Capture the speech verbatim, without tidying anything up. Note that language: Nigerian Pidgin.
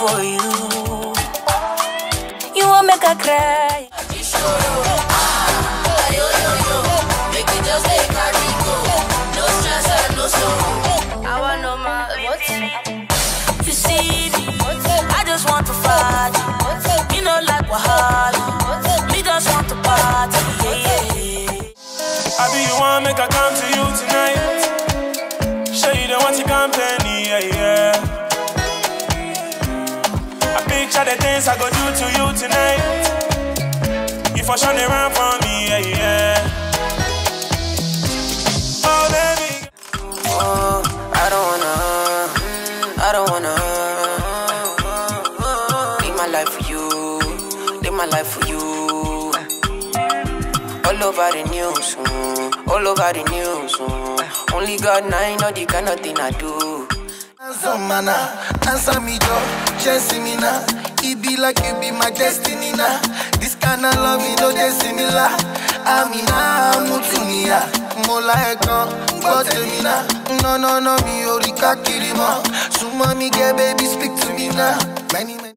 for you. You won't make her cry. Make it just like carry go. No stress and no sorrow. I want no more. What? You see me? I just want to fight. You know like Wahala. We just want to party. Yeah, yeah. I be you want make I come to you tonight. Show you the want your company. Yeah, yeah. I picture the things I go do to you tonight. You for sure they run for me. Yeah, yeah. Oh baby. Oh, I don't wanna. I don't wanna. Live my life for you. Live my life for you. All over the news, mm, all over the news. Mm. Only God knows know the kind of thing I do. Answer mana, answer me Joe, chasing me now. It be like you be my destiny now. This kind of love you know they similar. Amina, Mutunia, Mola Ekon, Botemina. No, no, no, me Orika Kirima. So mommy get baby speak to me now. Many, many.